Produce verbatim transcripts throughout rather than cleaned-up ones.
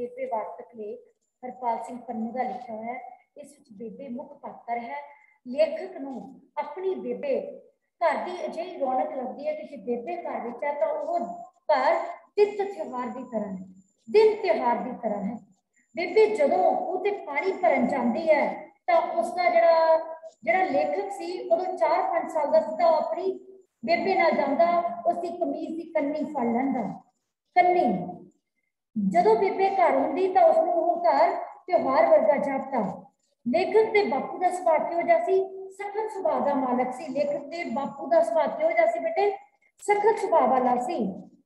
बेबे वार्तक लेख हरपाल सिंह पन्नू का लिखा है। इस बेबे मुख्य पात्र है। लेखक नूं अपनी बेबे घर की अजिही रौनक लगती है कि बेबे घर विच है तो वह घर तित त्योहार की तरह है, दिन त्योहार की तरह है। बेबे जदों उहते पानी भरन जाती है तो उसका जड़ा जड़ा लेखक सी उदों चार पांच साल का सी, अपनी बेबे नाल जांदा, उसकी कमीज की कन्नी फड़ लैंदा। कन्नी जदों बेबे घर हुंदी तो उसनूं वो घर त्योहार वर्गा जापदा। लेखक के बापू का सुभाव किहो जिहा सी? सख्त सुभाव का मालक सी। लेखक के बापू का सुभाव किहो जिहा सी बेटे? सख्त सुभाव वाला सी।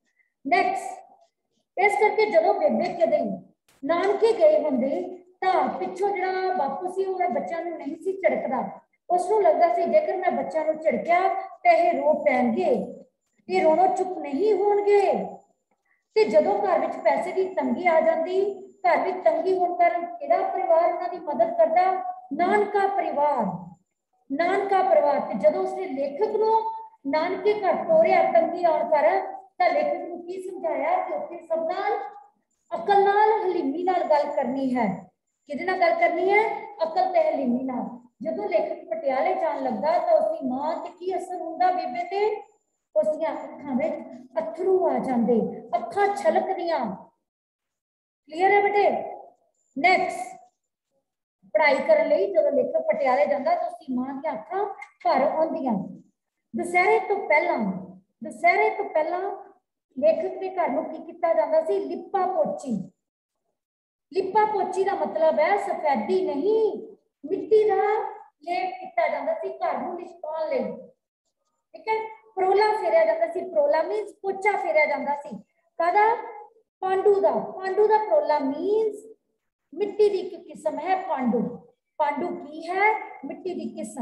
नैक्सट इस करके जदों बेबे कदे नानके गए होंदे तो पिछों जिहड़ा बापू सी वो बच्चों नूं नहीं सी झिड़कदा। उसनूं लगदा सी जेकर मैं बच्चों नूं झिड़किया तो यह रो पैणगे, ये रोणों चुप नहीं होणगे। ते जदों घर विच पैसे की तंगी आ जाती, घर विच तंगी होने कारण किहड़ा परिवार उन्हां दी मदद करदा? नानका परिवार। नानका परिवार ते जदों उसने लेखक नूं नानके घर तोरिया तंगी आउण कारण तां लेखक नूं की समझाया कि उत्थे सब नाल अकल नाल हलीमी नाल गल करनी है। किहदे नाल गल करनी है? अकल ते हलीमी नाल। जदों लेखक पटियाले जाण लगा तो उसकी मां ते की असर हुंदा बेबे ते? उसदियां अखां विच अथरू आ जांदे, अखां छलकदियां। क्लीयर है बेटे? नैक्सट पढ़ाई करने लई जदों लेखक पटियाले जांदा तो उसकी मां दी अखां भर आउंदियां। दशहरे तो पहला दशहरे तो पहला लेखक के घर नूं की कीता जांदा सी? लिपा पोची। लिपा पोची का मतलब है सफेदी नहीं, मिट्टी का लेप कीता जांदा सी घर नूं लिशकाउण लई। ठीक है, परोला फेरिया जाता सी। परोला मीन्स पोचा फेरिया जाता सी। कादा? पांडू दा। पांडू दा परोला मीन्स मिट्टी की एक किस्म है पांडू। पांडू की है? मिट्टी की किस्म।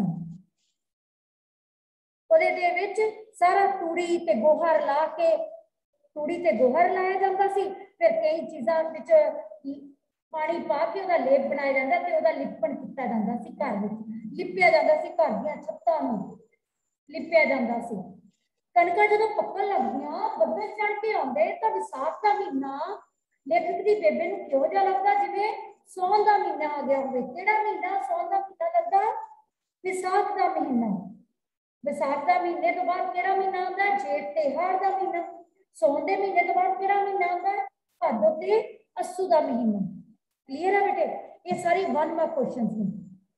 ਉਹਦੇ ਦੇ ਵਿੱਚ सारा तूड़ी ते गोहर ला के तूड़ी ते गोहर लाया जाता सी। फिर कई चीज़ां विच पानी पा के ਉਹਦਾ लेप बनाया जाता ते ਉਹਦਾ लिपण किया जाता सी। घर विच लिपिया जाता सी, घर ਦੀਆਂ ਛੱਤਾਂ ਨੂੰ लिपिया जाता सी। कणकां जदों पक्कण लगदियां, बदल चढ़ के आउंदे तां विसाख का महीना लेखक दी बेबे नूं किहो जिहा लगदा? जिवें सौण का महीना आ गया होवे। किहड़ा महीना? सौण का महीना लगदा? विसाख का महीना। विसाख का महीने तो बाद किहड़ा महीना आउंदा? जेठ ते हाड़ का महीना। सौण के महीने तो बाद किहड़ा महीना आउंदा? भादो ते अस्सू का महीना। क्लीयर है बेटे? ये सारी वन मार्क क्वेश्चन ने।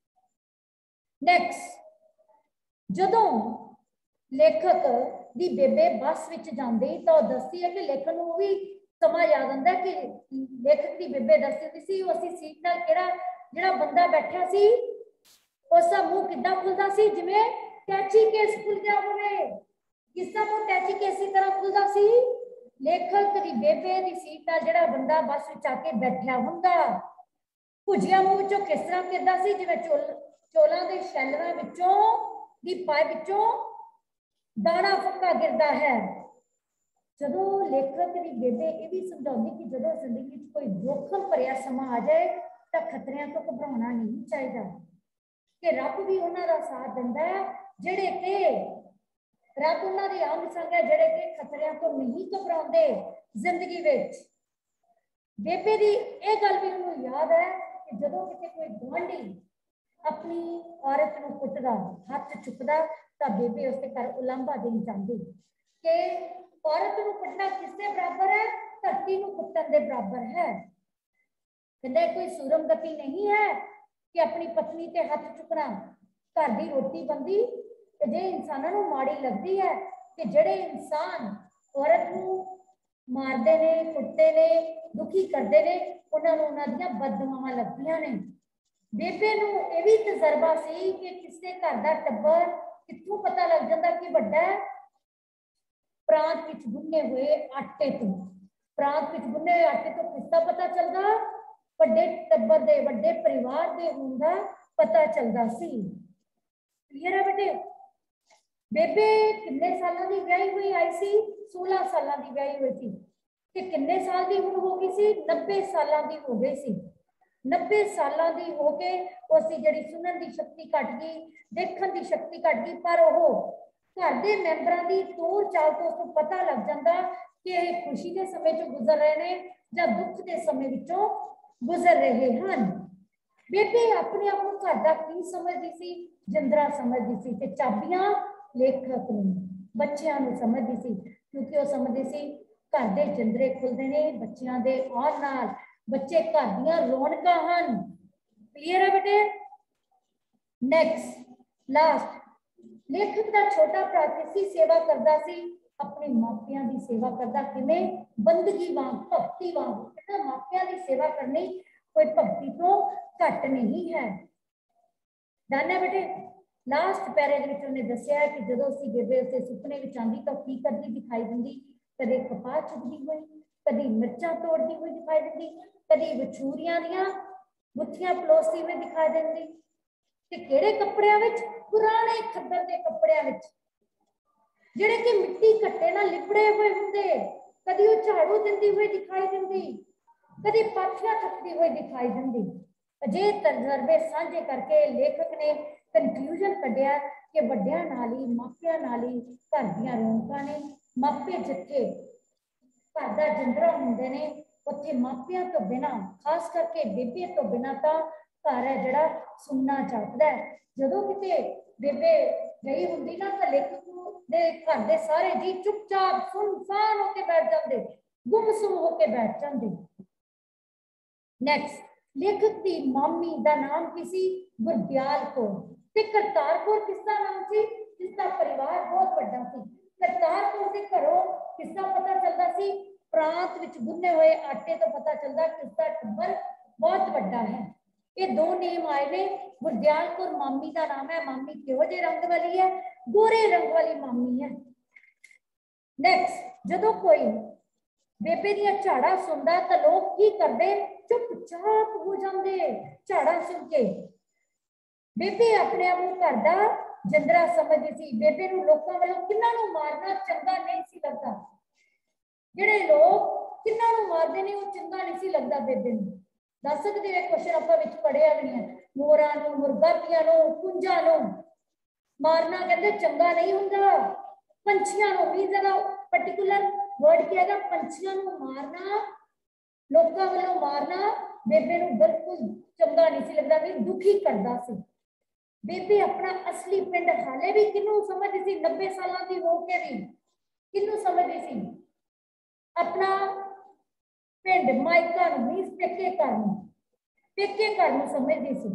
नैक्सट जदों लेखक दी बेबे बस विच जांदी तो दसदी है कि लेखक नूं भी समा याद आंदा कि लेखक दी बेबे दसदी हुंदी सी उसी सीट नाल किहड़ा जिहड़ा बंदा बैठा सी उसदा मूँह किद्दां खुलदा सी? जिवें टैची केस खुल गया होवे। किसदा मूँह टैची केस की तरह खुलदा सी? लेखक दी बेबे दी सीट नाल जिहड़ा बंदा बस विच आके बैठा हुंदा। भुजिया मूँह विचों किस तरह गिरदा सी? जिवें चोल चोलां दे शैलरां विचों दी पाए विचों दाना फक्का गिरदा है। जदों लेखक की बेबे ये भी समझाती कि जदों जिंदगी कोई जोखम भरिया समा आ जाए तो खतरियां तो घबराना नहीं चाहिए, कि रब भी उन्हां दा साथ दिंदा है जिहड़े कि रब उन्हां दी आम संग है जिहड़े कि खतरियां तो नहीं घबराउंदे जिंदगी विच। बेबे दी ये गल भी उन्हें याद है कि जदों किते कोई गुआंढी अपनी औरत नूं कुटदा, हथ चुकदा तो बेबे उसके घर उलांभा देनी चाहती कि औरत नूं कुटना किसके बराबर है? धरती नूं कुटन दे बराबर है। कहंदे कोई सूरम गति नहीं है कि अपनी पत्नी ते हथ चुकना। घर दी रोटी बनदी ते जे इंसानां नूं माड़ी लगदी है कि जिहड़े इंसान औरत नूं मारदे ने, कुटदे ने, दुखी करदे ने, उन्हां नूं उन्हां दीयां बददुआवां लगदियां ने। बेबे नूं ये भी तजर्बा सी कि किसी घर का टब्बर कित्थों पता लग जाता कि वड्डा प्रांत विच गुन्ने हुए आटे तो। प्रांत विच गुन्ने हुए आटे तो किसका पता चलता? वड्डे टब्बर दे, वड्डे परिवार दे होण दा पता चलता सी। क्लीयर है बेटे? बेबे किन्ने सालां दी विआही हुई आई सी? सोलह सालां दी विआही हुई सी। ते किन्ने साल दी हुण हो गई सी? नब्बे सालां दी हो गई सी। नब्बे सालां दी हो के उसकी जिहड़ी सुनन दी शक्ति घट गई, देखण दी शक्ति घट गई, पर वो घर के मैंबरां दी तोड़ चाल तो उसको पता लग जाता कि ਇਹ खुशी के समय चो गुजर रहे ने या दुख के समय विचों गुजर रहे हैं। बेबे अपने आप को घर का की समझती सी, जिंदरा समझती सी ते चाबियां लेखक नूं बच्चियां नूं समझदी सी, क्योंकि वो समझदी सी घर दे जिंदरे खुलदे ने बच्चियां दे आउण नाल, बच्चे घर दीयां रौनकां हन। क्लियर है बेटे? नेक्स्ट लास्ट, लेखक का छोटा भरा किसी सेवा करदा सी, अपने मापियां दी सेवा करदा किवें? बंदगी वांग, भक्ति वांग। कहंदा मापियां दी सेवा करनी कोई भक्ति तो घट नहीं है। डन है बेटे? लास्ट पैरे दे विच उहने दस्सिया है कि जदों असीं बेबे उसे सुपने विच आंदी तां की करदी दिखाई दिंदी? कदे कपाह चुगदी हुई, कदी मिर्चां तोड़दी हुई दिखाई दिंदी, कदी विछूरियां दीयां गुत्थियां पलोसदी हुई दिखाई दिंदी। ते किहड़े कपड़ियां विच? पुराने खद्दर दे कपड़ियां विच, जिहड़े कि मिट्टी घट्टे नाल लिपड़े हुए हुंदे। कदी वो झाड़ू दिंदी हुई दिखाई दिंदी, कदी पाथियां थकदी हुई दिखाई दिंदी। अजे तजर्बे साझे करके लेखक ने कंक्लूजन कढ़िया कि वड्डियां नाल ही मापियां नाल ही घर दीयां रौनकां ने। मापे जिथे घर दा जिंदरा हुंदे ने उत्थे मापियां तो बिना, खास करके बेबे तो बिना तां घर है जिहड़ा सुनना जापदा है। जदों किते बेबे गई हुंदी ना तां लेखक दे घर दे सारे जी चुपचाप सुनसान होके बैठ जांदे, गुमसुम होके बैठ जांदे। नेक्स्ट, लेखक की मामी का नाम की सी? गुरदयाल कौर। ते करतार कौर किसका नाम सी? जिसका परिवार बहुत बड़ा सी। करतार कौर के घरों किसका पता चलता सी? प्रांत विच गुन्ने हुए आटे तो पता चलता कि उसका टब्बर बहुत बड़ा है। ये दो नेम आए ने। गुरदयाल कौर मामी का नाम है। मामी किहो जे रंग वाली है? गोरे रंग वाली मामी है। नेक्स्ट, जदों कोई बेबे दियां झाड़ा सुनदा तां लोग की करदे? चुपचाप हो जाते झाड़ा सुन के। बेबे अपने आप को घर दा जिंदरा समझदी सी। बेबे नूं लोकां वालों किन्हां नूं मारना चंगा नहीं सी लगदा। जिहड़े लोग किन्हां नूं मारदे ने वो चंगा नहीं सी लगदा बेबे नूं। दस सकदे हो क्वेश्चन आपां विच पढ़िया भी है। मोरां नूं, मुर्गातियां नूं, कुंजां नूं मारना कहंदे चंगा नहीं हुंदा। पंछियां नूं भी जरा पर्टिकुलर वर्ड क्या है, पंछियां नूं मारना, लोकां वालों मारना बेबे नूं बिल्कुल चंगा नहीं सी लगदा, भी दुखी करदा सी। बेबे अपना असली पिंड हाले भी किनू समझदी सी? नब्बे सालां दी हो के भी किनू समझदी सी? अपना पिंड मायका नूं, मींस पेके घर नूं, पेके घर नूं समझदी सी।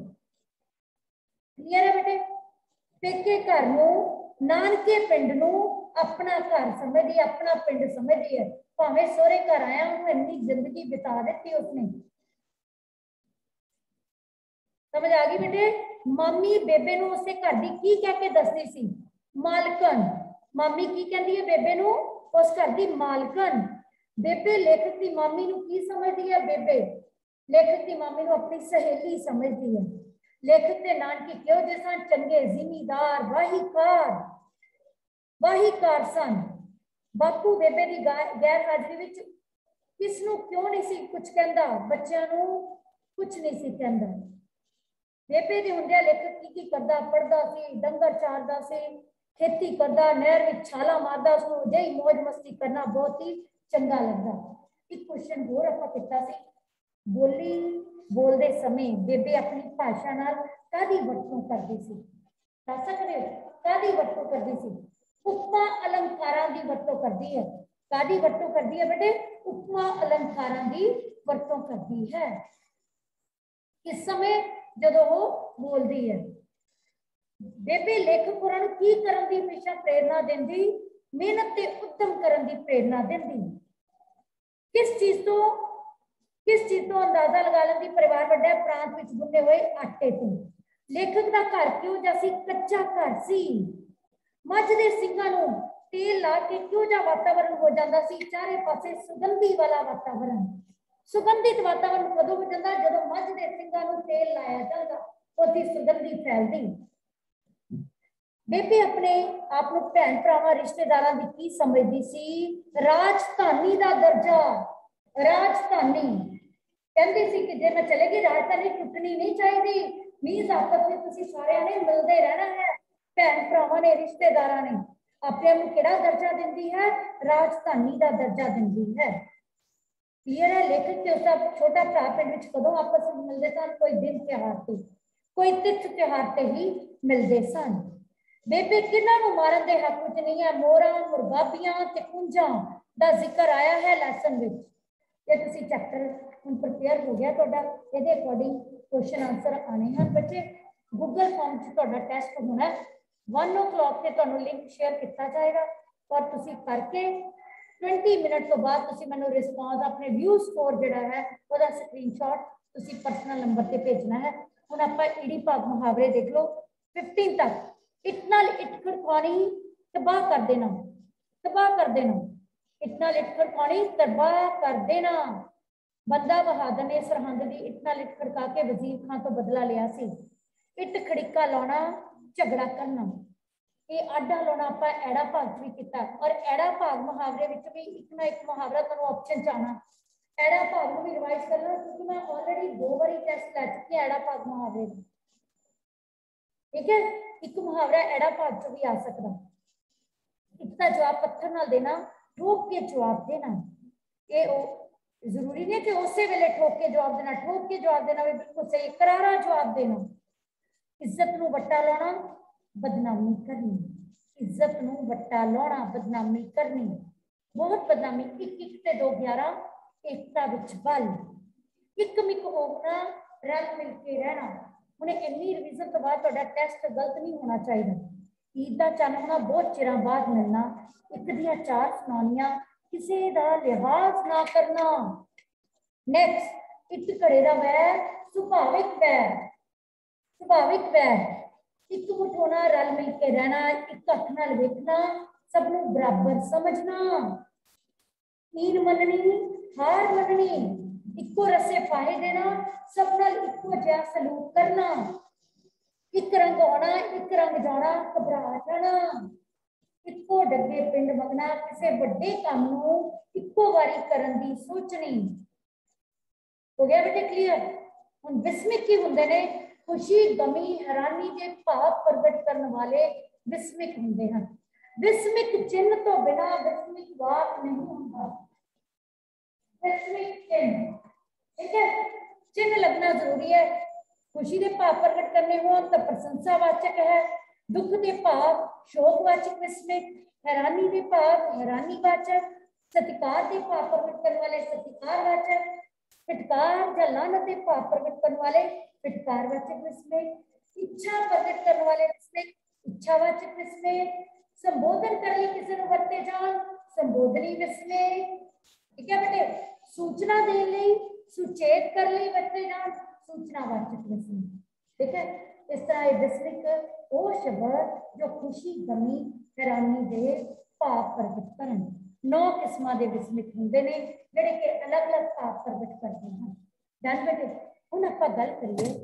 क्लियर है बेटे? पेके घर नूं, नानके पिंड नूं अपना घर समझदी, अपना पिंड समझदी है। भावें सोहरे घर आया उन्होंने इन्नी जिंदगी बिता दी उसने। समझ आ गई बेटे? मामी बेबे नूं उसे घर दी की कह के दसदी सी? मालकन। मामी की कहती है बेबे नूं? उस घर दी मालकन। बेबे लेखक की मामी नूं की समझदी है? बेबे लेखक की मामी नूं अपनी सहेली समझदी है। लेखक के नानके क्यों जे सन? चंगे जिमीदार, वाहीकार वाहीकार सन। बापू बेबे की गैर हाजरी विच किसनूं क्यों नहीं सी कुछ कहंदा? बच्चिआं नूं कुछ नहीं सी कहंदा। बेबे दे हुंदिया लेखक की की करदा? पढ़दा सी, डंगर चारदा सी, खेती करदा, नहर विच छाला मारदा। उसनूं अजिही मौज मस्ती करना बहुत ही चंगा लगदा। एक क्वेश्चन होर आपां कीता सी, बोली बोलदे समय बेबे अपनी भाषा नाल काहदी वरतों करदी सी? दस सकदे हो काहदी वरतों करदी सी? उपमा अलंकारां दी वरतों करदी है। काहदी वरतों करदी है बेटे? उपमा अलंकारां दी वरतों करदी है। किस समय? जदों वो बोलदी है। बेबे लेखक होरां नूं की करन दी हमेशा प्रेरणा दिंदी? मेहनत ते उद्यम करन दी प्रेरणा दिंदी। किस चीज तो किस चीज तो अंदाजा लगा लेंदी परिवार वड्डा प्रांत विच गुन्ने हुए आटे तो? लेखक दा घर क्यों जा सी? कच्चा घर सी। मझ दे सिंगां नूं तेल ला के क्यों जा वातावरण हो जाता सी? चारे पासे सुगंधी वाला वातावरण। सुगंधित वातावरण कदों हो जाता? जदों मझ दे सिंगां नूं तेल लाया जाता, उसकी सुगंधी फैलदी। बेबे अपने आप को भैन भरावां रिश्तेदारां दी की समझदी सी? राजधानी दा दर्जा। राजधानी कहंदी सी कि जे मैं चलेगी राजधानी टुटनी नहीं चाहिए। मींस आपस में तुसीं सारिआं ने मिलदे रहना है, भैन भरावां ने, रिश्तेदारां ने। अपने आप नूं किहड़ा दर्जा दिंदी है? राजधानी का दर्जा दिंदी है। क्लीयर है? लेखक ते उसका छोटा भरा पिंड विच कदों आपस में मिलते सन? कोई दिन त्योहार ते, कोई तीर्थ त्योहार ते ही मिलते सन। बेबे किन्हां नूं मारन दे हक विच नहीं है। मोरां, मुरगाबियां ते कुंजां दा जिक्र आया है लैसन विच। ये तुसीं चैप्टर हुण प्रिपेयर हो गया तुहाडा, इहदे अकॉर्डिंग क्वेश्चन आंसर आने हैं बच्चे। गूगल फॉर्म च तुहाडा टेस्ट होना है, वन ओ क्लॉक से तुहानूं लिंक शेयर किया जाएगा और तुसीं करके ट्वेंटी मिनट तो बाद तुसीं मैनूं रिस्पॉन्स अपने व्यू स्कोर जिहड़ा है उसका स्क्रीनशॉट तुसीं पर्सनल नंबर ते भेजना है। हुण आपां ईड़ी भाग मुहावरे देख लो फिफ्टीन तक। इट नाल इट खड़कानी तबाह कर देना, तबाह कर देना। इट नाल इट खड़कानी तबाह कर देना। बंदा बहादुर ने सरहंद दी इट नाल इट खड़का के वजीर खां तो बदला लिया सी। इट खड़िका लाउणा झगड़ा करना, ये आडा लाउणा आपां एड़ा भाग भी किया और एड़ा भाग मुहावरे विच भी एक ना एक मुहावरा तुहानूं ऑप्शन च आना। एड़ा भाग नूं भी रिवाइज करना क्योंकि मैं ऑलरेडी दो बारी टेस्ट लै चुकी एड़ा भाग मुहावरे दा। ठीक है, एक मुहावरा एड़ा भाग च भी आ सकता। इसका जवाब पत्थर नाल देना, ठोक के जवाब देना। ये जरूरी नहीं है कि उस वेले ठोक के जवाब देना, ठोक के जवाब देना भी बिल्कुल सही। करारा जवाब देना, इज्जत नूं वट्टा लाउणा, बदनामी करनी। इज्जत नूं वट्टा लाउणा, बदनामी करनी, बहुत बदनामी। एक एक ते दो ग्यारह, एकता विच बल, एक मिक होना, रल मिल के रहना। उन्हें इन्नी रिवीजन तो बाद तुहाडा टेस्ट गलत नहीं होना चाहिए। ईद दा चन्न होना बहुत चिरां बाद मिलना, एक दियां चार सुनानियां, किसी दा लिहाज ना करना। नेक्स्ट, इट घड़े दा वैर, सुभाविक वैर, सुभाविक वैर, एक मुठ होना, रल मिल के रहना, एक अख नाल वेखना, सबनूं बराबर समझना, हीन मननी, हार मननी, इक्को रस्से फाहे देना, सब नाल इक्को जिहा सलूक करना, एक रंग आना, एक रंग जाना, घबरा जाना, इक्को डगे पिंड मंगना, किसी वड्डे काम नूं इक्को वारी करन दी सोचनी। हो गया बेटे क्लीयर? हुण विस्मिक की हुंदे ने? खुशी, गमी, हैरानी के भाव प्रगट करने वाले विस्मिक हुंदे हैं। विस्मिक चिन्ह तो बिना विस्मिक वाक नहीं होता। विस्मिक चिन्ह, ठीक है, चिन्ह लगना जरूरी है। खुशी के भाव प्रगट करने हो तो प्रशंसावाचक है, दुख के भाव शोकवाचक विस्मिक, हैरानी के भाव हैरानीवाचक, सत्कार के भाव प्रगट करने वाले सत्कारवाचक, फिटकार या लानत के भाव प्रगट करने वाले फिटकारवाचक विस्मिक, इच्छा प्रकट करने वाले विस्मिक इच्छावाचक विस्मिक, संबोधन कर लिए किसी ने वरते जान संबोधनी विस्मिक। ठीक है बेटे, सूचना देने लिए सुचेत कर ली वरते जान सूचनावाचक विस्मिक। ठीक है, इस तरह ये विस्मिक वो शब्द जो खुशी, गमी, हैरानी दे भाव प्रगट करन। नौ किस्मां दे विस्मिक हुंदे ने जिहड़े कि अलग अलग भाव प्रगट करते हैं। डन बेटे, हुण आपां गल करिए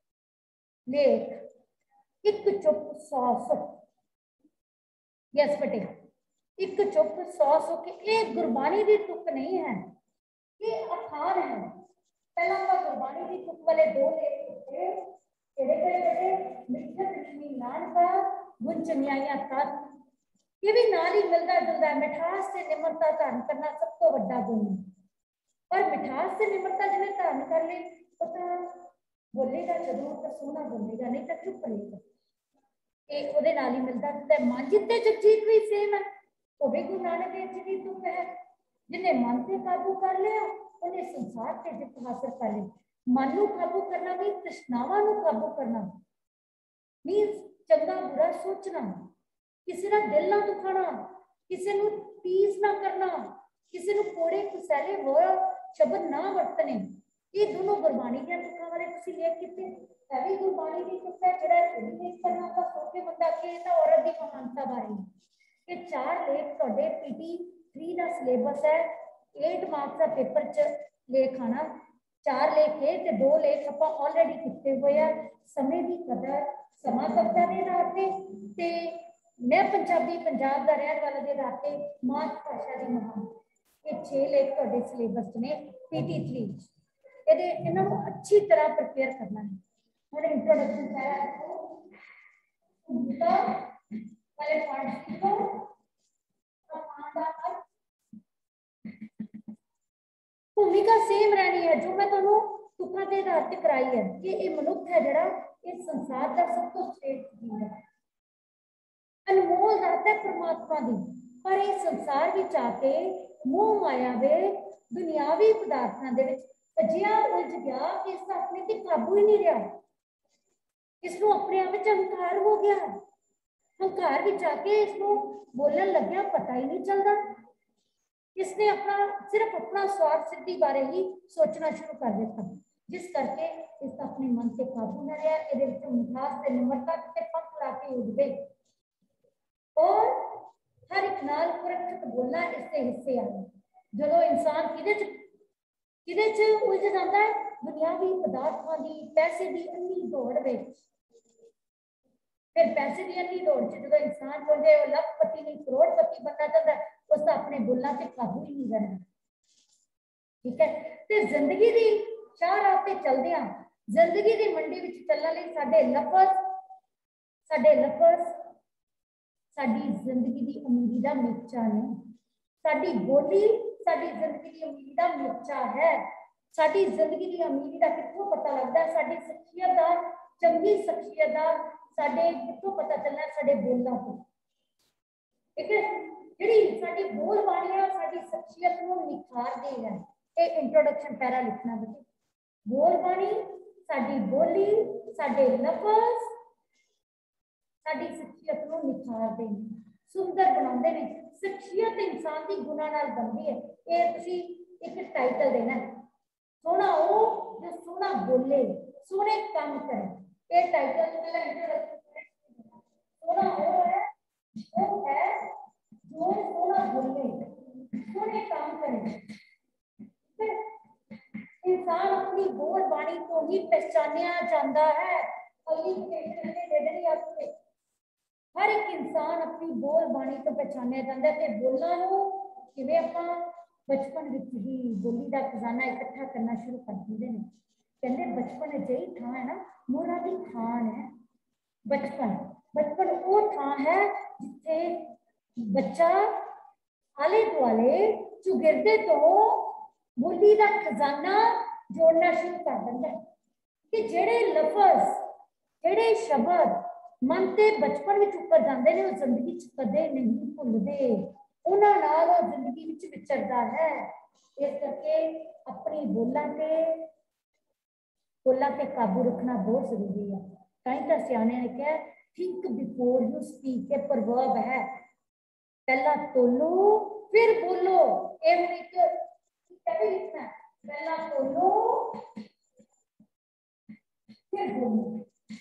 लेख एक चुप सौ सुख। यस बेटे, एक चुप सौ सुख, ये गुरबाणी की तुक नहीं है, ये अखान है। पहला आपां गुरबाणी की तुक वाले दो लेख लिखे, किहड़े किहड़े बेटे? मिठत लक्ष्मी नानका, गुण चंगियाइयां तत। ये भी नाल ही मिलता जुलता है। मिठास से निम्रता धारण करना सब तो बड़ा गुण है, पर मिठास से निम्रता जिन्हें धारण कर ली वो तो बोलेगा जरूर, तो सोना बोलेगा, नहीं तो चुप रहेगा। ये ਉਹਦੇ ਨਾਲ ही मिलता जुलता है। मन जिते जगजीत भी सेम है, वो भी गुरु नानक देव जी की तुक है। जिन्हें मन से काबू कर लिया उन्हें संसार से जित हासिल कर ली। मन को काबू करना भी तृष्णावां को काबू करना, मीन्स चंगा बुरा सोचना, किसी का दिल ना दुखाना, किसी को टीज ना करना, किसी को कोड़े कुसैले हो शब्द ना वरतने। ये दोनों गुरबाणी के तुकां वाले तुसीं लेख किते, भी गुरबाणी की तुक है। जिहड़ा लेख करना तो सोचे बंदा कि इह औरत की महानता बारे। ये चार लेख तुहाडे पीटी थ्री का सिलेबस है, एट मार्क्स का पेपर च लेख आना। चार लेख है तो दो लेख आपां ऑलरेडी किए हुए हैं। समय की कदर, समा कविता के नाते ते मैं पंजाबी पंजाब का रहने वाला के नाते मात भाषा की महान, ये छे लेख तुहाडे सिलेबस ने पीटी थ्री। ये इन्हों अच्छी तरह प्रिपेयर करना है। हुण इंट्रोडक्शन वाले पार्ट सीखो, भूमिका सेम रहनी है जो मैं तुहानू तुकां दे आधार ते कराई है कि ये मनुख है जिहड़ा इस संसार का सब तो श्रेष्ठ जीव है, अनमोल दात है परमात्मा दी। पर इस संसार विच आके मोह माया दे दुनियावी पदार्थां दे विच भजिया उलझ गया कि इसका अपने ते काबू ही नहीं रहा, इसनों अपने आप विच अहंकार हो गया। हंकार विच आके इसनों बोलन लग्या पता ही नहीं चलता, इसने अपना सिर्फ अपना स्वार्थ सिद्धि बारे ही सोचना शुरू कर दिया, जिस करके इसका अपने मन से काबू न रहा। ये मिठास से निम्रता से पंख ला के उड़ गई और हर एक नाल सुरक्षित बोलना इससे हिस्से आए। जो इंसान किदे च किदे च उलझ जाता है, दुनियावी पदार्थों की पैसे की अन्नी दौड़ विच, फिर पैसे की अन्नी दौड़ च जो इंसान बोले लखपति नहीं करोड़पति बनना चाहता है, उसका अपने बोलना से काबू ही नहीं करना। ठीक है, तो जिंदगी की शाह राह ते चलदियां जिंदगी की मंडी विच चलण लई साडे लफज साडे लफज साडी जिंदगी की उम्मीद का मिर्चा ने, साडी बोली साडी जिंदगी की उम्मीद का मिर्चा है। साडी जिंदगी की उम्मीद का कित्थों पता लगता है, साडी शख्सियत का चंगी शख्सियत का साडे कित्थों पता चलना, साडे बोलना तो। ठीक है, जिहड़ी साडी बोल बाणी है साडी शख्सियत नूं निखारदी है। ये इंट्रोडक्शन पैरा लिखना बच्चे, बोल बाणी साडी बोली साडे लफज साडी शख्सियत नूं निखारदे ने, सुंदर बनाउंदे ने। शख्सियत इंसान की गुणां नाल बनदी है। ये तुसीं एक टाइटल देना है, सोहना वो जो सोहना बोले सोहने काम करे। ये टाइटल पहला इंट्रोडक्शन, सोहना वो है वो है जो सोहना बोले सोहने काम करे। इंसान अपनी बोल बाणी को ही पहचानिया जाता है। हर एक इंसान अपनी बोल बाणी तो पहचानिया जाता है। बोलना किवें आपां बचपन विच ही बोली का खजाना इकट्ठा करना शुरू कर देंगे हैं। कहते बचपन अजिही थां है ना, मोहरा दी थान है बचपन। बचपन वो थां है जिथे बच्चा आले दुआले चुगिरदे तो बोली का खजाना जोड़ना शुरू कर देंगे कि जेड़े लफज जेड़े शब्द मन ते बचपन में उपर जाते हैं, जिंदगी कदे नहीं भुलते, उन्हां नाल जिंदगी विच विचरदा है। इस करके अपनी बोलां ते बोलां ते काबू रखना बहुत जरूरी है। कई तो सियाने ने कहा थिंक बिफोर यू स्पीक, ये प्रवर्ब है, पहला तोलो फिर बोलो। ये हुण एक कैसे लिखना है, पहला तोलो फिर बोलो।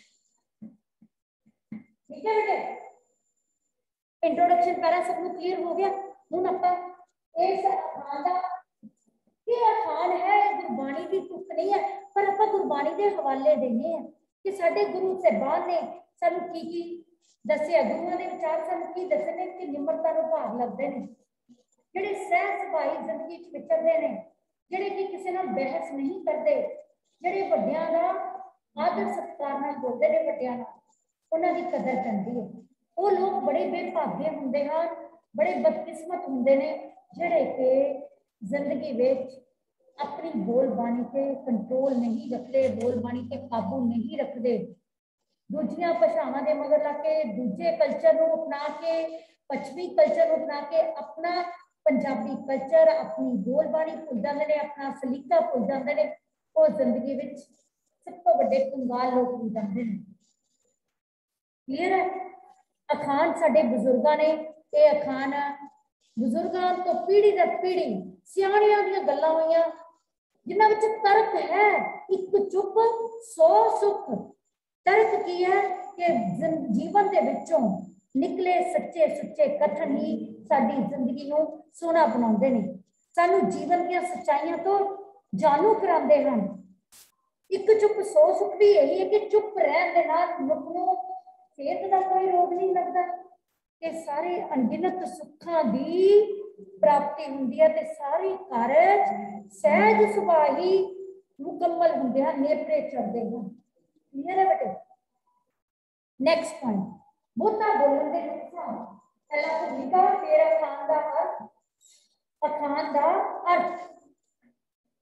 ठीक है बेटे, इंट्रोडक्शन पहला सबको क्लियर हो गया। हुण आपां इस अखान दा ये अखान है, गुरबाणी की तुक नहीं है, पर आपां गुरबाणी के हवाले देने हैं कि साडे गुरु साहिबान ने सानू की की दसिया, गुरुआं दे विचार सानू की दसने ने कि निम्रता नु भाग लगदे ने, जेडे सह सुभाई जिंदगी च विचरदे ने, जेडे कि किसी नाल बहस नहीं करते, जेडे वड्डियां दा आदर सत्कार नाल बोलदे ने, वड्डियां नाल उन्हां दी कदर करदी है। वो लोग बड़े बेभागे हुंदे हन, बड़े बदकिस्मत हुंदे ने जेडे कि जिंदगी विच अपनी बोल बाणी से कंट्रोल नहीं रखते, बोल बाणी से काबू नहीं रखते, दूजियां भाषावां दे मगर लग के दूजे कल्चर नूं अपना के पश्चिमी कल्चर नूं अपना के अपना पंजाबी कल्चर अपनी बोल बाणी भुल जाते हैं, अपना सलीका भुल जाते हैं। वो जिंदगी विच सब तो बड़े कंगाल लोग हो जाते हैं। क्लियर है? अखान साडे बुजुर्गां ने, ये अखान बुजुर्गां तो पीढ़ी दर पीढ़ी सियाणियां दीयां गल्लां होईयां जिन्हां विच तर्क है। एक चुप सौ सुख। तर्क की है कि जीवन के विचों निकले सच्चे सुच्चे कथन ही साडी जिंदगी नूं सोहना बनाउंदे ने, सानू जीवन दीयां सच्चाइयां तो जानू करांदे हन। एक चुप सौ सुख भी यही है कि चुप रहन दे नाल मनुख नूं सेहत का कोई रोग नहीं लगता, कि सारे अनगिनत सुखां दी प्राप्ति हुंदी है, ते सारे कारज सहज सुभाअ ही मुकम्मल हुंदे हन, नेपरे चढ़दे हन। क्लियर है बेटे? नेक्स्ट पॉइंट, बहुता बोलण दे नुकसान। पहला भूमिका, फिर अखान दा अर्थ। अखान दा अर्थ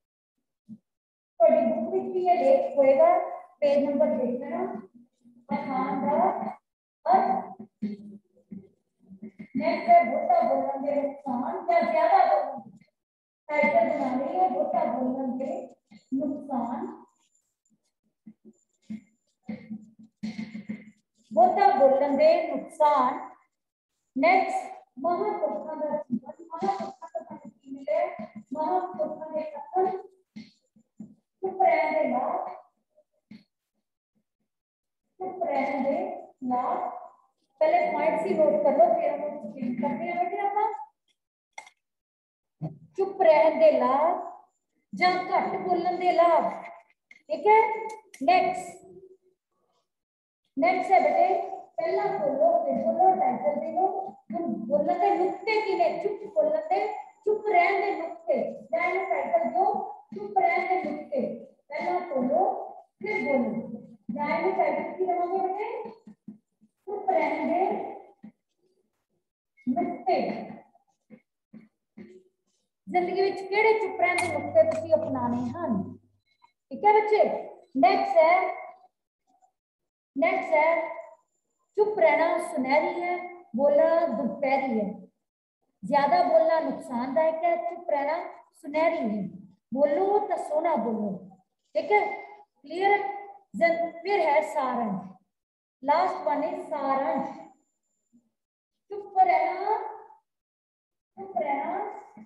विच भी ये लेख होएगा, पेज नंबर देखना अखान का अर्थ। नेक्स्ट है बहुता बोलन के नुकसान या ज्यादा बोलन, टाइटल बना रही है बहुता बोलन के नुकसान, बहुता बोलन के नुकसान। नेक्स्ट महापुरुषों का जीवन, महापुरुषों का की मिले, महापुरुषों के कथन, चुप रहने लाभ, चुप रहने लाभ। पहले पॉइंट ही नोट कर लो, फिर हम एक्सप्लेन करते हैं बेटे। अपना चुप रहने दे लाभ ਜਾਂ घट बोलन दे लाभ, ठीक है। नेक्स्ट नेक्स्ट है बेटे, पहला बोलो फिर बोलो, टाइटल दे लो। हम बोलन दे नुक्ते की ने, चुप बोलन दे, चुप रहने दे नुक्ते, पहले टाइटल दो चुप रहने दे नुक्ते, पहला बोलो फिर बोलो। जाए टाइटल की रहोगे बेटे, चुप रहने दे नुक्ते। जिंदगी विच केड़े चुप रहने दे नुक्ते तुसी अपनाने हैं, ठीक है बच्चे। नेक्स्ट है नेक्स्ट है चुप रहना सुनहरी है, बोलना दुपहरी है। ज्यादा बोलना नुकसानदायक है, चुप रहना सुनहरी है। बोलो तो सोना बोलो, ठीक है, क्लियर। फिर है सारांश, लास्ट वन इज सारांश। चुप रहना, चुप रहना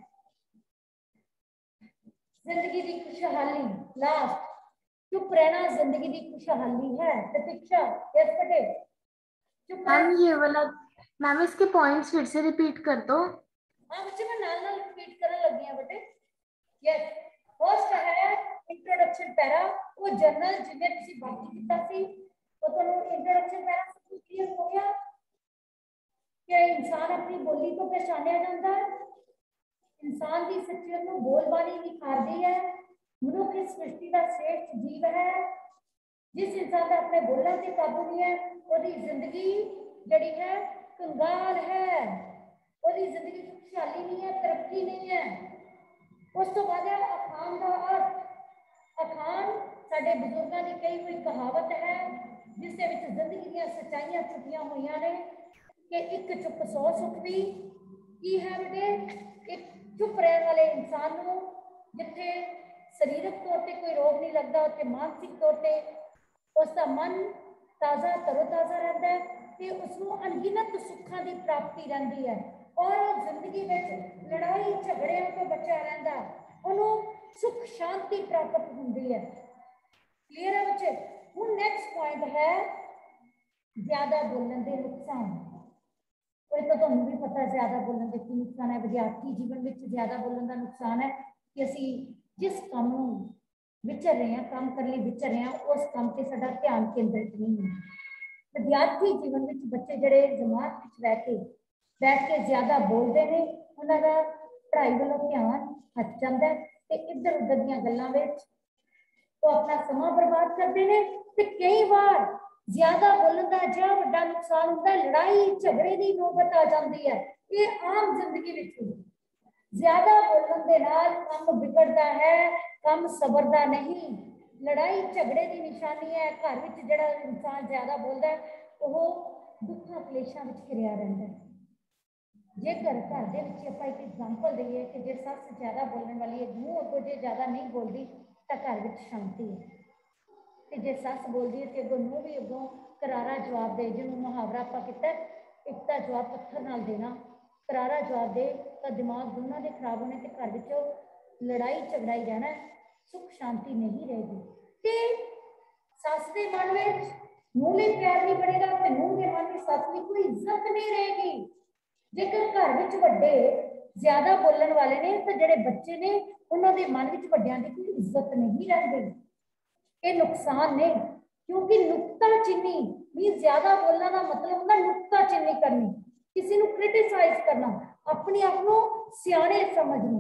जिंदगी की खुशहाली, लास्ट चुप रहना जिंदगी की खुशहाली है। प्रतीक्षा यस बेटे, चुप मैम ये वाला, मैम इसके पॉइंट्स फिर से रिपीट कर दो। हाँ बच्चे मैं नाल नाल रिपीट करने लगी हैं बेटे। यस, फर्स्ट है इंट्रोडक्शन पैरा, वो जर्नल जिन्हें तुसी बाकी कीता सी, वो तो इंट्रोडक्शन पैरा सब कुछ क्लियर हो गया कि इंसान अपनी बोली तो पहचानिया जाता है, इंसान की सच्चाई को बोलबानी निखारदी है, मनुख इस सृष्टि का श्रेष्ठ जीव है। जिस इंसान का अपने बोलने से काबू नहीं है, उसकी जिंदगी जड़ी है कंगाल है, उसकी जिंदगी खुशहाली नहीं है, तरक्की नहीं है। उस तो बाद है अखान का अर्थ। अखान साडे बुजुर्गों की कही हुई कहावत है, जिसके विच जिंदगी दी सच्चाइयां छुपिया हुई ने कि एक चुप सौ सुख भी की है बेटे। एक चुप रहने वाले इंसान को जिथे शरीरक तौर पर कोई रोग नहीं लगता, उत्थे मानसिक तौर पर उसका मन ताज़ा तरोताज़ा रहता है, तो उसको अनगिनत सुखों की प्राप्ति रहती है और जिंदगी में लड़ाई झगड़िया तो बचा रहता, उन्होंने सुख शांति प्राप्त होती है। क्लियर है बच्चे। हूँ नेक्स्ट पॉइंट है ज्यादा बोलने के नुकसान। कोई तो तुहानू भी पता है ज्यादा बोलने के की नुकसान है। विद्यार्थी जीवन में ज्यादा बोलने का नुकसान है कि असी जिस काम विचर रहे हैं, काम करने लिए विचर रहे हैं, उस काम से साडा ध्यान केंद्रित नहीं है। विद्यार्थी जीवन में बच्चे जड़े जमात बैठ के बैठ के ज्यादा बोलते हैं, उन्होंने पढ़ाई वालों ध्यान हट जाता है, इधर उधर दी गल्लां विच वो अपना समा बर्बाद करते हैं। तो कई बार ज्यादा बोलने का जो बड़ा नुकसान होता है, लड़ाई झगड़े की नौबत आ जाती है। ये आम जिंदगी में ज्यादा बोलने के नाल काम बिगड़ता है, काम सबरदा नहीं। लड़ाई झगड़े की निशानी है। घर में जिहड़ा इंसान ज्यादा बोलता है वह दुखों कलेशों में घिरिया रहता है। जेकर घर के आप एक एग्जाम्पल दईए कि जे सस ज्यादा बोलने वाली है, मूँह अगों जे ज्यादा नहीं बोलती तो घर में शांति है, तो जे सस बोलती है तो अगों मूँह भी अगों करारा जवाब दे। जिन्होंने मुहावरा आप किया, एक तो जवाब पत्थर नाल देना, करारा जवाब दे तो दिमाग दोनों के खराब होने के घर में लड़ाई झगड़ाई रहना, सुख शांति नहीं रहेगी। तो सस के मन में मूँह में प्यार नहीं बढ़ेगा तो मूँह के मन में सस की कोई इज्जत नहीं रहेगी। जेकर घर में वड्डे ज्यादा बोलने वाले ने तो जेडे बच्चे ने उन्होंने मन में वड्डियां की कोई इज्जत नहीं रखते। ये नुकसान ने, क्योंकि नुक्ता चीनी मीन ज्यादा बोलने का मतलब होता नुक्ता चीनी करनी, किसी को क्रिटिसाइज करना, अपने आप को सियाने समझना।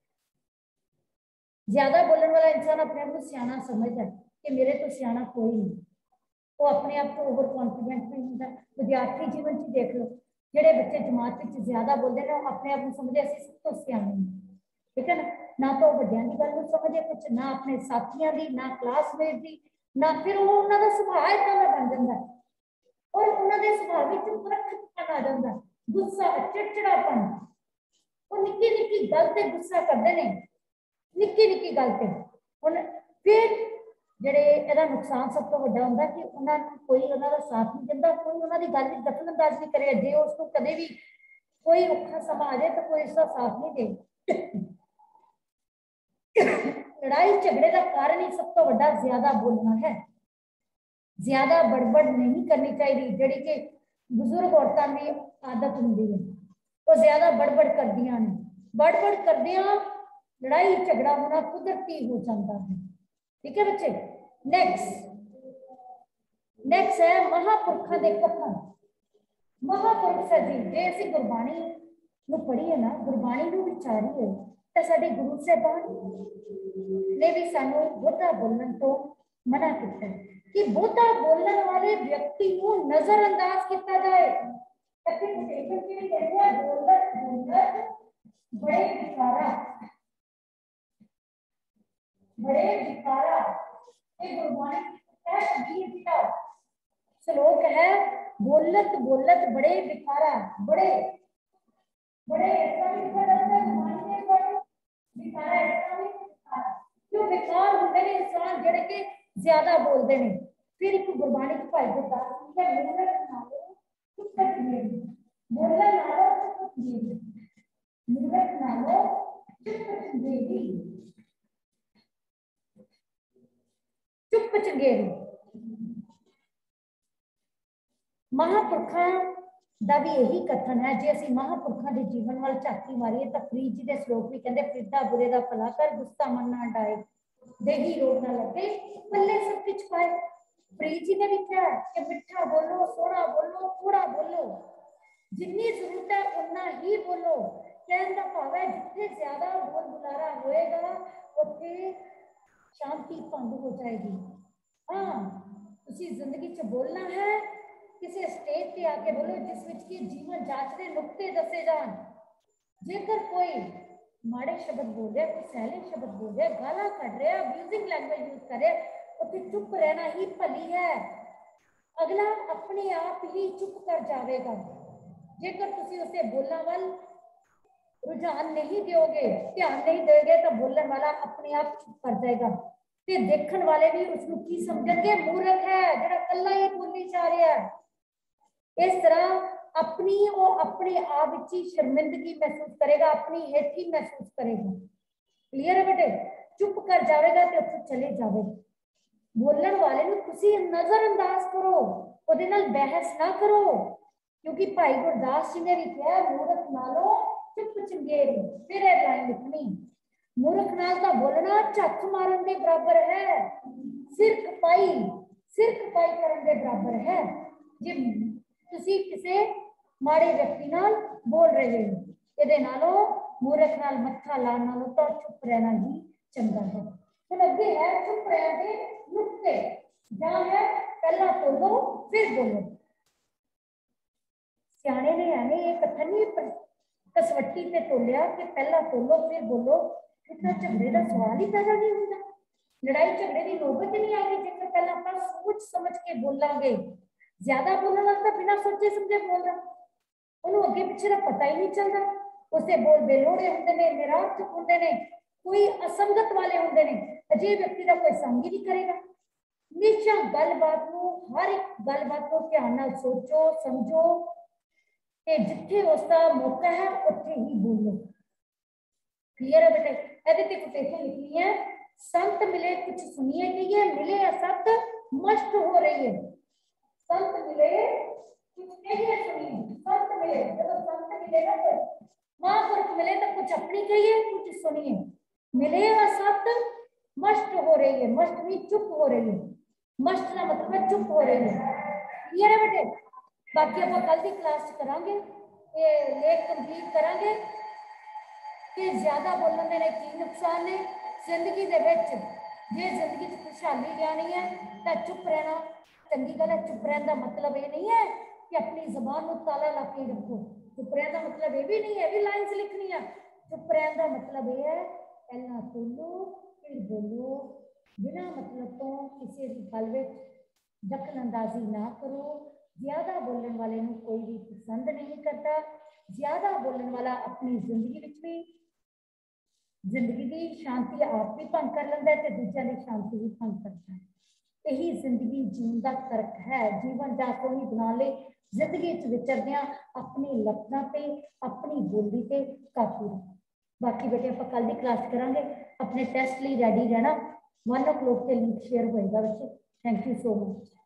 ज्यादा बोलने वाला इंसान अपने आप को सियाना समझता है कि मेरे तो सियाना कोई नहीं, वो अपने आप को ओवर कॉन्फिडेंट नहीं होता। विद्यार्थी जीवन च देख लो, जेडे बच्चे जमात में ज्यादा बोलते हैं अपने आप को समझे असीं सब तो सियाने, ठीक है ना। ना तो ਵੱਡਿਆਂ ਦੀ ਗੱਲ ਨੂੰ ਸਮਝੇ ਕੁਝ, ना अपने साथियों की, ना क्लासमेट की, ना फिर वो उन्होंने सुभाव इतना का बन जाता है और उन्होंने सुभाव में परखतपन आ जाता, गुस्सा, चिड़चिड़ापन। वो निक्की निक्की गल ते गुस्सा करते हैं, निक्की निक्की गल ते। हुण फिर ਜਿਹੜੇ ਇਹਦਾ ਨੁਕਸਾਨ ਸਭ ਤੋਂ ਵੱਡਾ ਹੁੰਦਾ ਕਿ ਉਹਨਾਂ ਨੂੰ ਕੋਈ ਉਹਨਾਂ ਦਾ ਸਾਥ ਨਹੀਂ ਦਿੰਦਾ, ਕੋਈ ਉਹਨਾਂ ਦੀ ਗੱਲ ਵਿੱਚ ਦਖਲਅੰਦਾਜ਼ ਨਹੀਂ ਕਰੇ। ਜੇ ਉਸ ਨੂੰ ਕਦੇ ਵੀ ਕੋਈ ਔਖਾ ਸਮਾਂ ਆ ਜਾਏ ਤਾਂ ਕੋਈ ਇਸ ਦਾ ਸਾਥ ਨਹੀਂ ਦੇ। लड़ाई झगड़े का कारण ही सब तो बड़ा ज्यादा बोलना है। ज्यादा बड़बड़ नहीं करनी चाहिए, जिहड़ी कि बुजुर्ग औरतां की आदत हुंदी है, वो ज्यादा बड़बड़ करदियां ने। बड़बड़ करदियां लड़ाई झगड़ा होना कुदरती हो जाता है। ठीक है बच्चे। नेक्स्ट नेक्स्ट है महापुरखों के कथन। महापुरख जी जे असीं गुरबाणी नूं पढ़ीए ना, गुरबाणी नूं विचारीए तो साडे गुरु साहिबान ने भी सानू बहुता बोलण तो मना किया कि बहुता बोलण वाले व्यक्ति को नजरअंदाज किया जाए। बड़े विकारा बड़े विकारा श्लोक है, बोलत बोलत बड़े विकारा। बड़े बड़े क्यों विकार होंगे ने इंसान जिहड़े कि ज्यादा बोलते हैं। फिर एक गुरबाणी च भाई गुरदास जी ने बोलण नालों चुप चंगेरी, बोलण नालों चुप चंगेरी, बोलण नालों चुप चंगेरी, चुप चंगेरी। महापुरखों का भी यही कथन है। जे असीं महापुरखों के जीवन वाल झाकी मारीए तो फरीद जी के श्लोक भी कहते, फिरदा बुरे का भला कर, गुस्सा मन ना डाए, देही रोग ना लगे, पल्ले सब कुछ पाए। फरीद जी ने भी कहा कि मिठा बोलो, सोहना बोलो, थोड़ा बोलो, जितनी जरूरत है उतना ही बोलो। कहने का भाव है जिथे ज्यादा बोल बुलारा होएगा उत्थे शांति भंग हो जाएगी। हाँ, तुसीं जिंदगी च बोलना है, किसी स्टेज पे आके बोलो जिस विच कि जीवन जाचदे नुक्ते दसे जान। जेकर कोई माड़े शब्द बोल रहा, कोई सैले शब्द बोल रहा, गालां कढ़ रहा, अब्यूजिंग लैंग्वेज यूज कर रहा, उत्थे चुप रहना ही भली है। अगला अपने आप ही चुप कर जाएगा। जेकर तुसीं उसे बोलने वाल रुझान नहीं दोगे, ध्यान नहीं दोगे तो बोलने वाला अपने आप चुप कर जाएगा। ते देखने वाले भी उसको की समझेंगे, मूर्ख है जिहड़ा कल्ला ही बोली जा रहा है। इस तरह अपनी वो अपने आप ही शर्मिंदगी महसूस करेगा, अपनी हेठी महसूस करेगा। क्लियर है बेटे। चुप कर जाएगा तो उत्थे चले जाएगा। बोलने वाले नूं तुसीं नजरअंदाज करो, उहदे नाल बहस ना करो, क्योंकि भाई गुरदास जी ने भी कहा, मूर्ख नालों चुप चंगेरी। फिर यह लाइन लिखनी, मूर्ख नाल दा बोलना झक मारन दे बराबर है, सिर खपाई सिर खपाई करन दे बराबर है। जे तुसी किसी माड़े व्यक्ति नाल बोल रहे हो, इहदे नालों मूर्ख नाल मत्था लाण नालों तो चुप रहना ही चंगा है। फिर अगे है चुप रहने नुक्ते, जहां है पहला बोलो फिर बोलो। सियाणे ने यानी एक कथन नहीं कसवट्टी पे तोलिया कि पहला तोलो फिर बोलो। इतना झगड़े का सवाल ही पैदा नहीं होता, लड़ाई झगड़े की नौबत नहीं आएगी जेकर पहला अपन सोच समझ के बोलांगे। ज्यादा बोलने वाला बिना सोचे समझे बोल रहा, उन्होंने अगे पिछे का पता ही नहीं चलता। उसके बोल बेलोड़े होंगे ने, निरार्थक होंगे ने, कोई असंगत वाले होंगे ने। अजे व्यक्ति का कोई संग ही नहीं करेगा। हमेशा गलबात को, हर एक गलबात को ध्यान नाल सोचो समझो, जिथे उसका मौका है उत्थे ही बोलो। क्लियर है बेटे। ਇਹਦੇ ਤੇ कोटेशन लिखनी है, संत मिले कुछ सुनिए कहिए, मिले असत मस्त हो रही है। संत मिले कुछ कहिए सुनिए, संत मिले जब संत मिलेगा तो महापुरुष मिले तो कुछ अपनी कहिए कुछ सुनिए। मिले असत मस्त हो रही है, मस्त भी चुप हो रही है। मस्त का मतलब है चुप हो रही है। क्लियर है बेटे। बाकी आप कल की क्लास करांगे, ये लेख कंप्लीट करांगे कि ज्यादा बोलने के की नुकसान ने जिंदगी दे विच। जे जिंदगी च खुशहाली लियानी है तो चुप रहना चंगी गल है। चुप रहने का मतलब ये नहीं है कि अपनी जबान को ताला ला के रखो। चुप रहने का मतलब ये भी नहीं है, भी लाइन्स लिखनी है। चुप रहने का मतलब ये है पहला बोलो फिर बोलो, बिना मतलब तो किसी भी गल विच दखल अंदाजी ना करो। ज्यादा बोलने वाले नूं कोई भी पसंद नहीं करता। ज्यादा बोलने वाला अपनी जिंदगी विच भी जिंदगी की शांति आप भी भंग कर लेंदा है ते दूजिआं दी शांति भी भंग करता है। यही जिंदगी जीवन का फर्क है। जीवन का सोहनी बनाने लई जिंदगी च विचरदियां अपनी लफ्ज़ां ते अपनी बोली ते काबू रखो। बाकी बेटे आप कल की क्लास करांगे। अपने टेस्ट लिए रेडी रहना। वन ओ क्लॉक से लिंक शेयर होएगा बच्चे। Thank you so much.